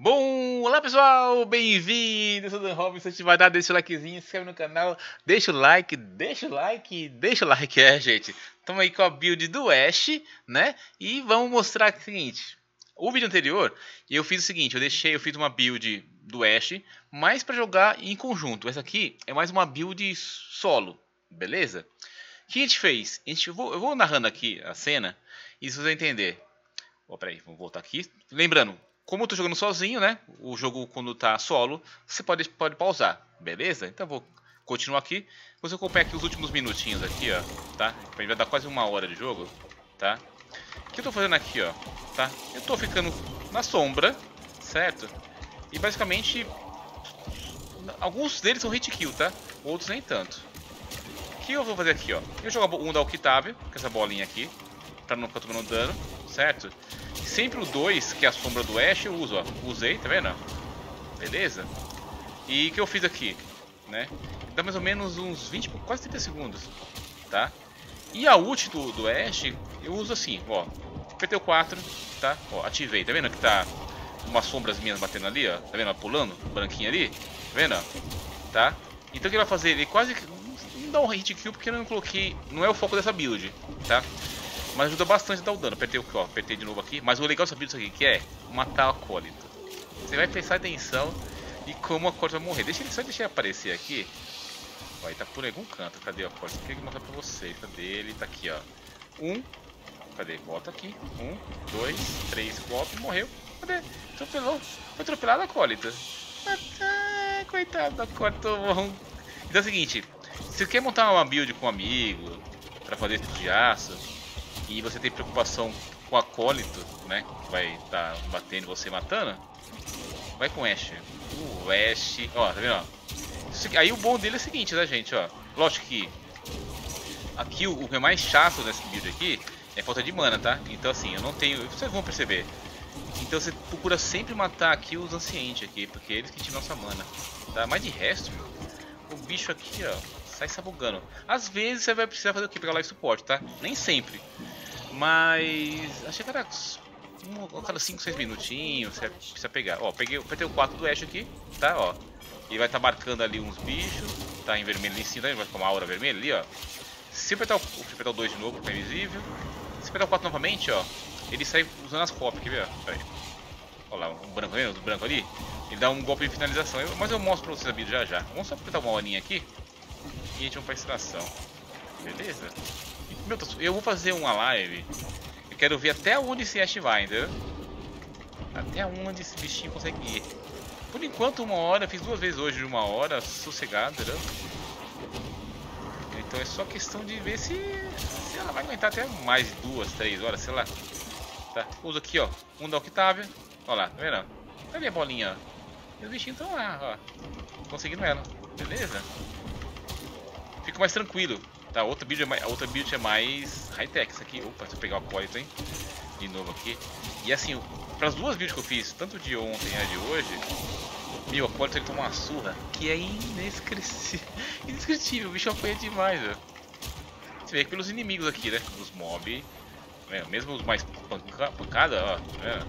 Bom, olá pessoal, bem-vindos, eu sou o Dan Robinson, a gente vai dar, deixa o likezinho, se inscreve no canal, deixa o like, gente. Estamos aí com a build do Ash, né, e vamos mostrar o seguinte, o vídeo anterior eu fiz o seguinte, eu fiz uma build do Ash, mas para jogar em conjunto, essa aqui é mais uma build solo, beleza? O que a gente fez? Eu vou narrando aqui a cena, e vocês vão entender. Peraí, vamos voltar aqui, lembrando. Como eu tô jogando sozinho, né? O jogo quando tá solo, você pode pausar, beleza? Então eu vou continuar aqui. Depois eu acompanho aqui os últimos minutinhos aqui, ó, tá? Vai dar quase 1 hora de jogo, tá? O que eu tô fazendo aqui, ó, tá? Eu tô ficando na sombra, certo? E basicamente, alguns deles são hit kill, tá? Outros nem tanto. O que eu vou fazer aqui, ó? Eu jogo um da Octavia, com essa bolinha aqui, pra não ficar tomando dano, certo? Sempre o 2, que é a sombra do Ash, eu uso, ó. Usei, tá vendo? Beleza? E o que eu fiz aqui, né? Dá mais ou menos uns 20, quase 30 segundos, tá? E a ult do Ash, eu uso assim, ó. Apertei o 4, tá? Ó, ativei, tá vendo que tá umas sombras minhas batendo ali, ó. Tá vendo? Ó, pulando, branquinho ali. Tá vendo? Tá? Então o que ele vai fazer? Ele quase não dá um hit kill porque eu não coloquei, não é o foco dessa build, tá? Mas ajuda bastante a dar o dano. Apertei de novo aqui. Mas o legal dessa build aqui que é matar o acólito. Você vai prestar atenção e como o acólito vai morrer. Só deixa ele aparecer aqui. Ó, ele tá por algum canto. Cadê o acólito? Eu queria mostrar pra vocês. Cadê ele? Tá aqui, ó. Cadê? Volta aqui. 1, 2, 3, golpe. Morreu. Cadê? Atropelou. Foi atropelado a acólito. Coitado do acólito. Então é o seguinte. Se você quer montar uma build com um amigo pra fazer esse tipo de aço, e você tem preocupação com o acólito, né? Que vai estar batendo você matando. Vai com Ash. O Ash. Ó, tá vendo? Ó? Aí o bom dele é o seguinte, né, gente? Ó, lógico que aqui o que é mais chato nesse build aqui é falta de mana, tá? Então assim, eu não tenho. Vocês vão perceber. Então você procura sempre matar aqui os ancientes aqui, porque eles que te dão essa mana. Tá? Mas de resto, o bicho aqui, ó, sai sabugando. Às vezes você vai precisar fazer o que? Pegar life suporte, tá? Nem sempre. Mas achei que era cada 5, 6 minutinhos você precisa pegar. Ó, apertei o 4 do Ash aqui, tá? Ó. E vai estar marcando ali uns bichos. Tá em vermelho ali em cima, vai ficar uma aura vermelha ali, ó. Se apertar o 2 de novo, fica invisível. Se apertar o 4 novamente, ó, ele sai usando as cópias, quer ver? Ó, olha lá, um branco, vendo? O branco ali. Ele dá um golpe de finalização. Mas eu mostro pra vocês a vídeo já já. Vamos só apertar uma horinha aqui. E a gente vai pra extração. Beleza? Meu, eu vou fazer uma live. Eu quero ver até onde esse Ash vai, entendeu? Até onde esse bichinho consegue ir. Por enquanto 1 hora, fiz 2 vezes hoje de 1 hora, sossegado, entendeu? Então é só questão de ver se ela vai aguentar até mais 2, 3 horas, sei lá. Tá, uso aqui, ó, um da Octavia. Olha lá, tá vendo? Cadê a bolinha? E os bichinhos estão lá, ó. Conseguindo ela, beleza? Fico mais tranquilo. Tá, outra build é mais high-tech. Isso aqui, opa, se eu pegar o acólito, hein? De novo aqui. E assim, para as duas builds que eu fiz, tanto de ontem e a de hoje, meu, o acólito ele toma uma surra que é indescritível. O bicho apanha demais, ó. Você vê que pelos inimigos aqui, né? Os mob, mesmo os mais pancada, ó.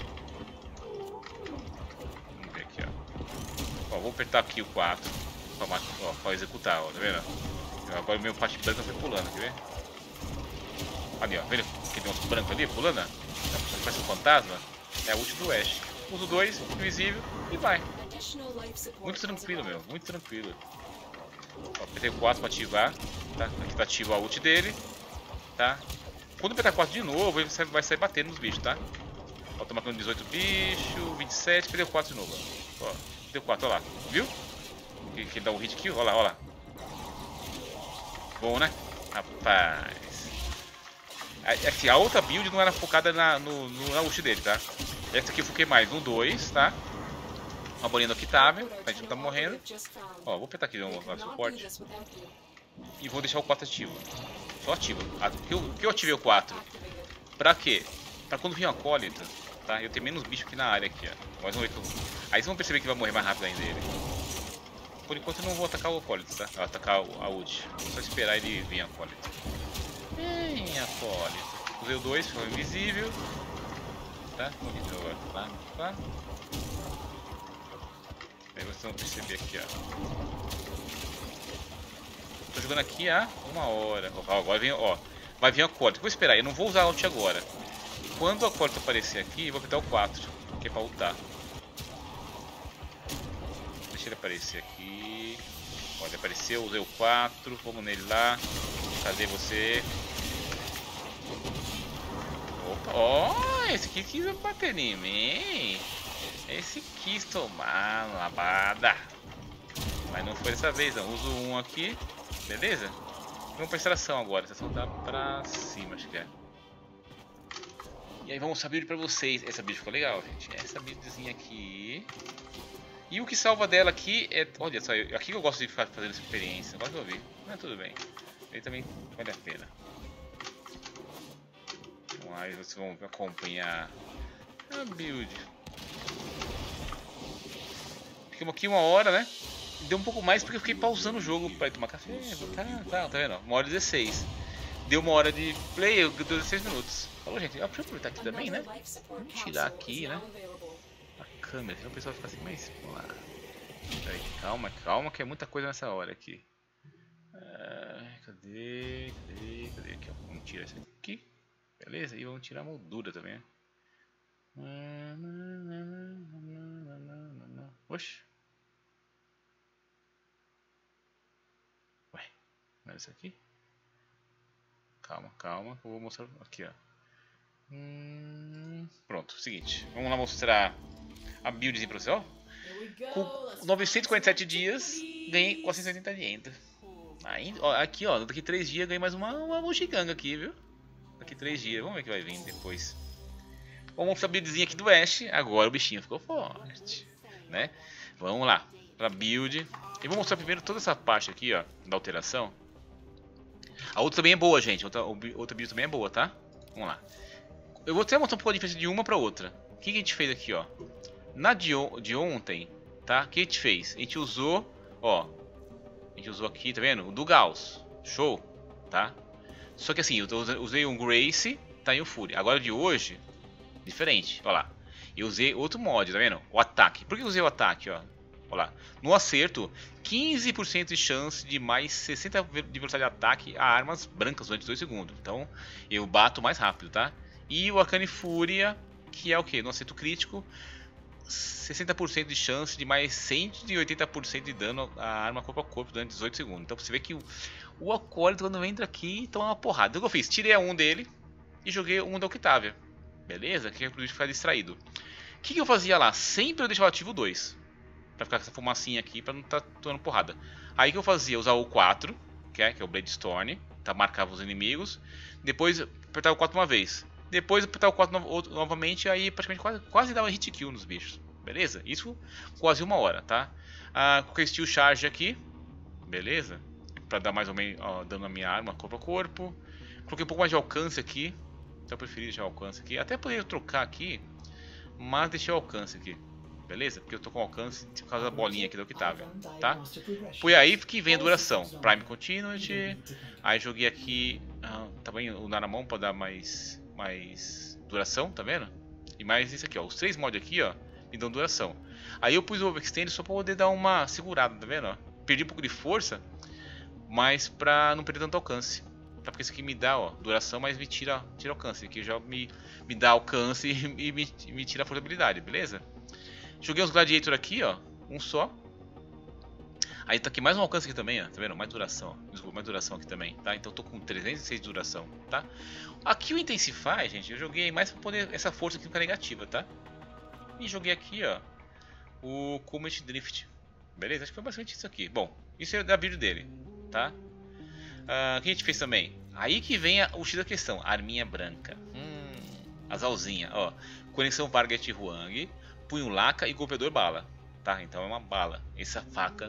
Vamos ver aqui, ó. Vou apertar aqui o 4 pra executar, ó, tá vendo? Agora o meu parte branca foi pulando, quer ver? Ali, ó, vendo que tem uns brancos ali pulando? Parece um fantasma. É a ult do Ash. Uso 2, invisível e vai. Muito tranquilo, meu, muito tranquilo. Ó, apertei o 4 pra ativar, tá? Aqui tá ativo a ult dele, tá? Quando apertar 4 de novo, ele vai sair batendo nos bichos, tá? Ó, tô marcando 18 bichos, 27, perdeu 4 de novo. Ó, deu 4, ó lá, viu? Que ele dá um hit kill, ó lá, ó lá. Bom, né? Rapaz. Aqui, a outra build não era focada na ult dele, tá? Essa aqui eu foquei mais no 2, tá? Uma bolinha do Octavia, a gente não tá morrendo. Ó, vou apertar aqui no suporte. E vou deixar o 4 ativo. Só ativo. Por que eu ativei o 4? Pra quê? Pra quando vir um acólito, tá? Eu tenho menos bicho aqui na área aqui, ó. Mais um 8. Aí vocês vão perceber que vai morrer mais rápido ainda ele. Por enquanto eu não vou atacar o acólito, tá? Vou atacar a ult. Vou só esperar ele vir acólito. Vem acólito. Usei o 2, ficou invisível. Tá? Lá. vocês vão perceber aqui, ó. Tô jogando aqui há 1 hora. Ó, agora vem, ó. Vai vir a corda. Vou esperar, eu não vou usar a ult agora. Quando a corda aparecer aqui, eu vou apertar o 4, que é pra ultar. Deixa ele aparecer aqui. Ó, ele apareceu, usei o 4. Vamos nele lá. Cadê você? Opa, ó, esse aqui quis bater em mim. Esse quis tomar uma labada. Mas não foi dessa vez não. Uso um aqui. Beleza? Vamos pra extração agora. A extração tá pra cima, acho que é. E aí vamos mostrar a build pra vocês. Essa build ficou legal, gente. Essa buildzinha aqui. E o que salva dela aqui é... Olha só, aqui que eu gosto de ficar fazendo essa experiência. Agora que eu vi. Mas tudo bem. Aí também vale a pena. Então aí vocês vão acompanhar a build. Ficamos aqui 1 hora, né? Deu um pouco mais porque eu fiquei pausando o jogo pra ir tomar café. Tá vendo? 1h16. Deu 1 hora de play, eu deu 16 minutos. Falou, gente, deixa eu aproveitar aqui também, né? Vamos tirar aqui, né? A câmera, senão o pessoal fica assim, mas... Vamos lá. Peraí, calma, que é muita coisa nessa hora aqui. Cadê? Aqui, ó. Vamos tirar isso aqui. Beleza? E vamos tirar a moldura também. Oxi. Ué, não era isso aqui? Calma, que eu vou mostrar aqui, ó. Pronto, seguinte. Vamos lá mostrar a buildzinha pra você, ó. Com 947 dias, ganhei 480 de enter. Aqui, ó, daqui 3 dias ganhei mais uma Mochiganga aqui, viu? Daqui 3 dias, vamos ver o que vai vir depois. Vamos mostrar a buildzinha aqui do Ash. Agora o bichinho ficou forte, né? Vamos lá, pra build. E vou mostrar primeiro toda essa parte aqui, ó, da alteração. A outra também é boa, gente. Outra build também é boa, tá? Vamos lá. Eu vou até mostrar um pouco a diferença de uma pra outra. O que a gente fez aqui, ó? Na de ontem, tá? O que a gente fez? A gente usou, ó. A gente usou aqui, tá vendo? O do Gauss. Show, tá? Só que assim, eu usei um Grace, tá? E um Fury. Agora de hoje, diferente, ó lá. Eu usei outro mod, tá vendo? O ataque. Por que eu usei o ataque, ó? Ó lá. No acerto, 15% de chance de mais 60 de velocidade de ataque a armas brancas durante 2 segundos. Então, eu bato mais rápido, tá? E o Arcane Fúria, que é o que? No acerto crítico, 60% de chance de mais 180% de dano a arma corpo a corpo durante 18 segundos. Então você vê que o Acólito quando entra aqui toma uma porrada. Então o que eu fiz? Tirei a 1 dele e joguei um da Octavia. Beleza? Que é para ficar distraído. O que eu fazia lá? Sempre eu deixava ativo o 2. Pra ficar com essa fumacinha aqui, pra não estar tomando porrada. Aí que eu fazia? Usar o 4, que é o Blade Storm, tá? Marcava os inimigos. Depois apertava o 4 uma vez. Depois apertar o 4 novamente, aí praticamente quase dava hit kill nos bichos. Beleza? Isso quase 1 hora, tá? Coloquei Steel Charge aqui. Beleza? Pra dar mais ou menos dano na minha arma, corpo a corpo. Coloquei um pouco mais de alcance aqui. Então eu preferi deixar o alcance aqui. Até poderia trocar aqui, mas deixei o alcance aqui. Beleza? Porque eu tô com alcance por causa da bolinha aqui da Octavia, tá? Foi aí que vem a duração. Prime Continuity. Aí joguei aqui também o Naramon para dar mais duração, tá vendo? E mais isso aqui, ó. Os 3 mods aqui, ó, me dão duração. Aí eu pus o Overextend só pra poder dar uma segurada, tá vendo? Ó? Perdi um pouco de força, mas pra não perder tanto alcance. Tá? Porque isso aqui me dá, ó, duração, mas me tira alcance. Aqui já me dá alcance e me tira a forçabilidade, beleza? Joguei uns Gladiator aqui, ó. Um só. Aí tá aqui mais um alcance aqui também, ó. Tá vendo? Mais duração, ó. Desculpa, mais duração aqui também, tá? Então eu tô com 306 de duração, tá? Aqui o Intensify, gente, eu joguei mais pra poder essa força aqui ficar negativa, tá? E joguei aqui, ó, o Comet Drift. Beleza? Acho que foi basicamente isso aqui. Bom, isso é da build dele, tá? O que a gente fez também? Aí que vem o X da questão. Arminha branca. As alzinhas, ó. Conexão Varget Huang. Punho Laca e golpeador bala, tá? Então é uma bala. Essa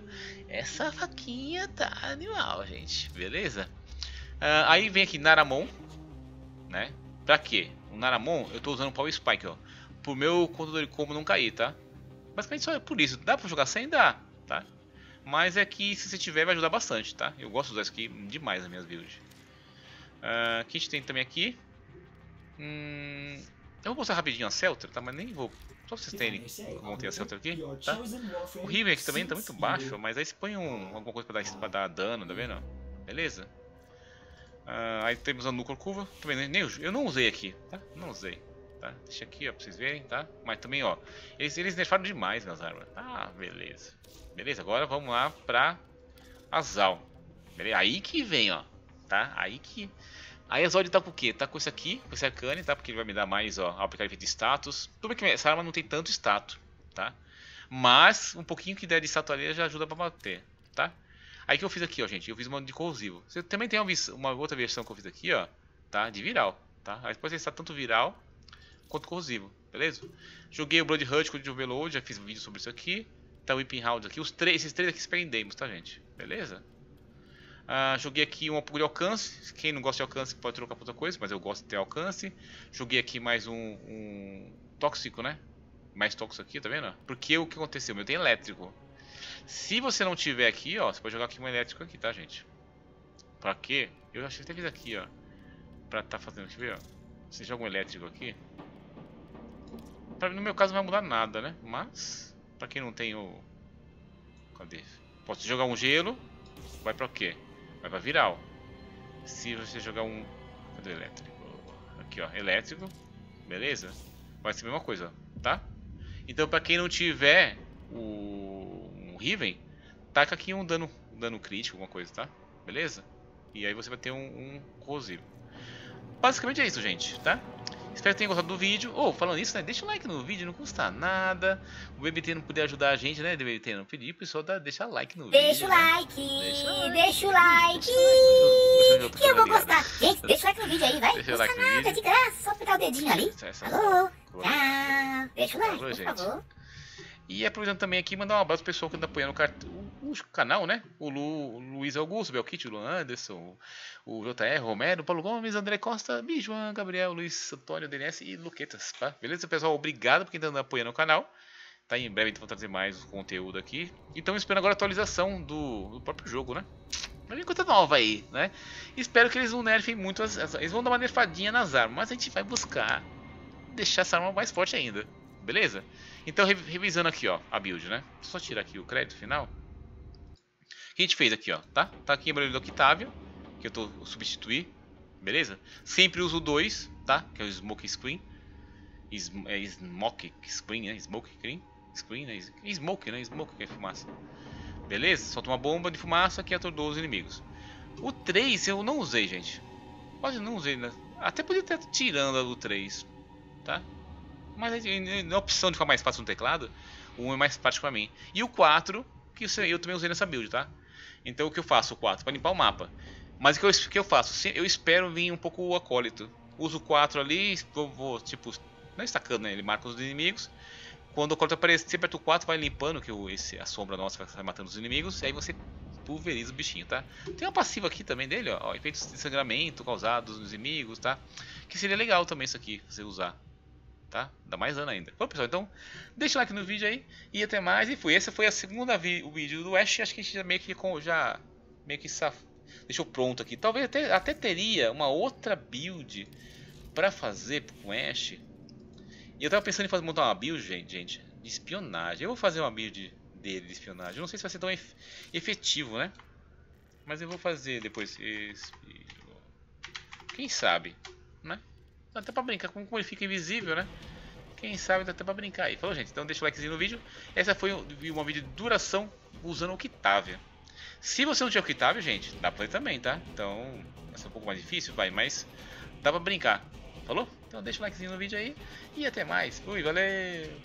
faquinha tá animal, gente, beleza? Aí vem aqui Naramon, né? Pra quê? O Naramon eu tô usando o Power Spike, ó, pro meu contador de combo não cair, tá? Basicamente só é por isso. Dá pra jogar sem? Dá, tá? Mas é que se você tiver vai ajudar bastante, tá? Eu gosto de usar isso aqui demais nas minhas builds. O que a gente tem também aqui? Eu vou mostrar rapidinho a Celter, tá? Mas nem vou. Só pra vocês terem como montei a Celter aqui, tá? O Riven aqui também tá muito baixo, mas aí você põe alguma coisa pra dar dano, tá vendo? Beleza? Aí temos a Nuclear Curva, também nem eu não usei aqui, tá? Não usei, tá? Deixa aqui, ó, pra vocês verem, tá? Mas também, ó, eles nerfaram demais nas armas. Ah, beleza. Beleza, agora vamos lá pra Azal. Beleza? Aí que vem, ó, tá? Aí a Zod tá com o quê? Tá com esse aqui, com esse Arcane, tá? Porque ele vai me dar mais, ó, aplicar efeito de status. Tudo bem que essa arma não tem tanto status, tá? Mas um pouquinho que der de status ali já ajuda pra bater, tá? Aí que eu fiz aqui, ó, gente, eu fiz uma de corrosivo. Você também tem uma outra versão que eu fiz aqui, ó, tá? De viral, tá? Aí depois está tanto viral quanto corrosivo, beleza? Joguei o Blood Hut com o Overload, já fiz um vídeo sobre isso aqui. Tá o Whipping Round aqui, esses três aqui prendemos, tá, gente? Beleza? Joguei aqui um pouco de alcance. Quem não gosta de alcance pode trocar por outra coisa, mas eu gosto de ter alcance. Joguei aqui mais um tóxico, né? Mais tóxico aqui, tá vendo? Porque o que aconteceu? Meu tem elétrico. Se você não tiver aqui, ó, você pode jogar aqui um elétrico aqui, tá, gente? Pra quê? Eu achei que até fiz aqui, ó. Pra tá fazendo, deixa eu ver, ó. Você joga um elétrico aqui. No meu caso não vai mudar nada, né? Mas, pra quem não tem o... Cadê? Posso jogar um gelo. Vai pra quê? Vai pra viral. Se você jogar um... Cadê o elétrico? Aqui, ó, elétrico. Beleza? Vai ser a mesma coisa, tá? Então pra quem não tiver um Riven, taca aqui um dano crítico, alguma coisa, tá? Beleza? E aí você vai ter um corrosivo. Basicamente é isso, gente, tá? Espero que tenham gostado do vídeo. Falando isso, né? Deixa o like no vídeo, não custa nada. O BBT não puder ajudar a gente, né? BBT não pedir, o pessoal deixa like no vídeo. Deixa o like, deixa o like. Que eu vou gostar. Gente, deixa o like no vídeo aí, vai. Deixa o like no nada, vídeo. de graça, só apertar o dedinho ali. Alô? Tchau. Deixa o like, por favor. E aproveitando também aqui, mandar um abraço pro pessoal que anda apoiando o canal, né? O Luiz Augusto, o Belkit, o Luan Anderson, o JR, Romero, o Paulo Gomes, André Costa, Bijuan, Gabriel, Luiz Antônio, DNS e Luquetas, tá? Beleza, pessoal? Obrigado por quem tá andando apoiando o canal. Tá, em breve então vou trazer mais conteúdo aqui. Então esperando agora a atualização do próprio jogo, né? Vai vir coisa nova aí, né? Espero que eles não nerfem muito, eles vão dar uma nerfadinha nas armas, mas a gente vai buscar deixar essa arma mais forte ainda. Beleza? Então, revisando aqui, ó, a build, né? Só tirar aqui o crédito final. O que a gente fez aqui, ó, tá? Tá aqui o barulho do Octavio, que eu tô substituir, beleza? Sempre uso 2, tá? Que é o Smoke Screen. Smoke Screen, né? Smoke Screen. Screen, né? Smoke, né? Smoke, que é fumaça. Beleza? Solta uma bomba de fumaça que atordou os inimigos. O 3 eu não usei, gente. Quase não usei, né? Até podia estar tirando o 3, tá? Mas a opção de ficar mais fácil no teclado, o 1 é mais prático pra mim. E o 4, que eu também usei nessa build, tá? Então o que eu faço? O 4 para limpar o mapa. Mas o que eu faço? Eu espero vir um pouco o acólito. Uso o 4 ali, vou tipo, não estacando, né? Ele marca os inimigos. Quando o acólito aparecer, você aperta o 4, vai limpando, que a sombra nossa vai matando os inimigos. E aí você pulveriza o bichinho, tá? Tem uma passiva aqui também dele, ó. Efeitos de sangramento causados nos inimigos, tá? Que seria legal também isso aqui, você usar. Tá? Dá mais dano ainda. Bom, pessoal, então deixa o like no vídeo aí e até mais. E essa foi a segunda o vídeo do Ash. Acho que a gente já meio que deixou pronto aqui. Talvez até teria uma outra build pra fazer com o Ash. E eu tava pensando em montar uma build, gente, de espionagem. Eu vou fazer uma build dele de espionagem. Eu não sei se vai ser tão efetivo, né? Mas eu vou fazer depois. Quem sabe, né? Dá até pra brincar, como ele fica invisível, né? Quem sabe dá até pra brincar aí. Falou, gente? Então deixa o likezinho no vídeo. Essa foi uma vídeo de duração usando o Octavia. Se você não tiver Octavia, gente, dá pra fazer também, tá? Então, vai ser um pouco mais difícil, mas dá pra brincar. Falou? Então deixa o likezinho no vídeo aí. E até mais. Fui, valeu!